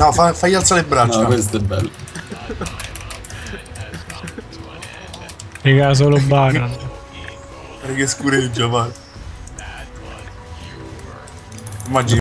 No, fai alzare le braccia. No, questo è bello. Raga, solo Baran. Guarda che scureggia, vai. Immagini